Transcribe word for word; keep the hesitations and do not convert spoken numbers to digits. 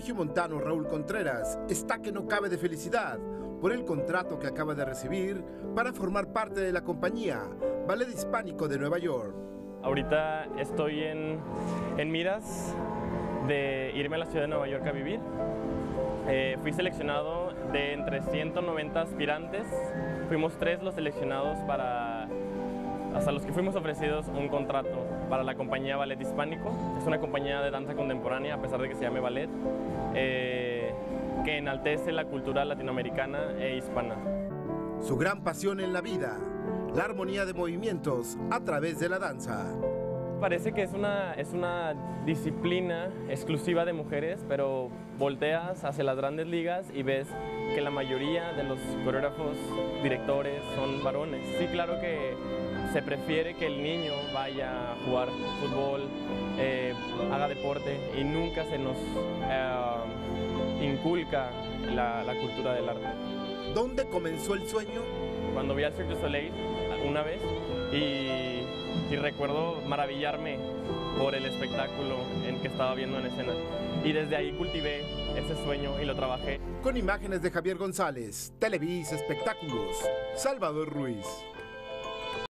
regiomontano Raúl Contreras está que no cabe de felicidad por el contrato que acaba de recibir para formar parte de la compañía Ballet Hispánico de Nueva York. Ahorita estoy en, en miras de irme a la ciudad de Nueva York a vivir. Eh, fui seleccionado de entre ciento noventa aspirantes, fuimos tres los seleccionados para, hasta los que fuimos ofrecidos un contrato para la compañía Ballet Hispánico. Es una compañía de danza contemporánea, a pesar de que se llame ballet, eh, que enaltece la cultura latinoamericana e hispana. Su gran pasión en la vida, la armonía de movimientos a través de la danza. Parece que es una, es una disciplina exclusiva de mujeres, pero volteas hacia las grandes ligas y ves que la mayoría de los coreógrafos, directores son varones. Sí, claro que se prefiere que el niño vaya a jugar fútbol, eh, haga deporte y nunca se nos eh, inculca la, la cultura del arte. ¿Dónde comenzó el sueño? Cuando vi al Cirque du Soleil una vez y, y recuerdo maravillarme por el espectáculo en que estaba viendo en escena. Y desde ahí cultivé ese sueño y lo trabajé. Con imágenes de Javier González, Televisa Espectáculos, Salvador Ruiz.